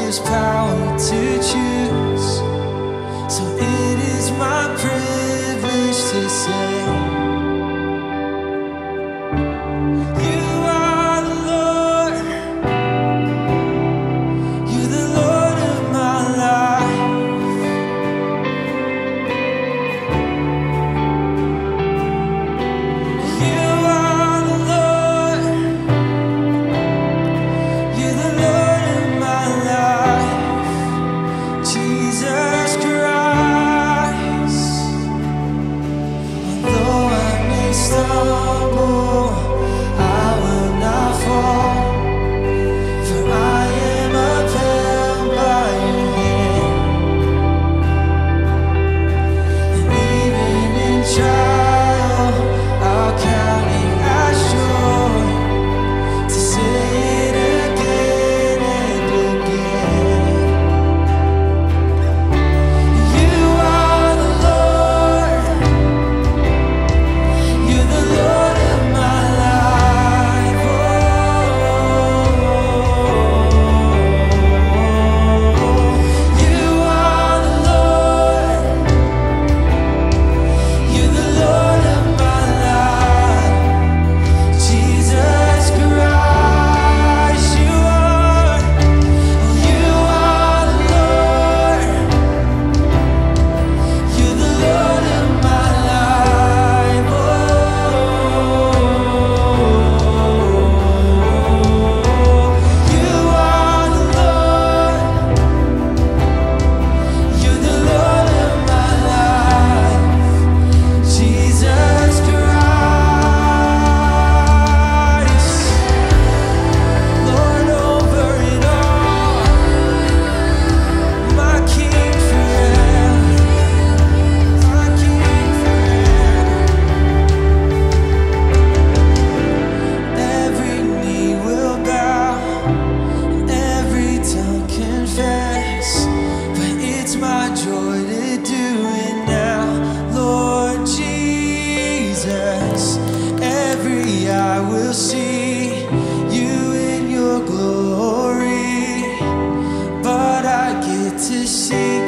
there's power to choose. So it is my privilege to say, You are the Lord, You're the Lord of my life. You are the Lord, You're the Lord of my life. Jesus Christ. Although I may stumble, I will not fall, for I am upheld by your hand. And even in trial, I'll count it as joy to say it again and again. You are the Lord, You're the Lord of my life. You are the Lord, You're the Lord of my life. Jesus Christ, You are the Lord, You're the Lord of my life. You are the Lord, You're the Lord of my life. Jesus Christ, Lord over it all, my King forever, my King forever. Every knee will bow, and every tongue confess, but it's my joy to do it now, Lord Jesus. Every eye will see You in Your glory, but I get to see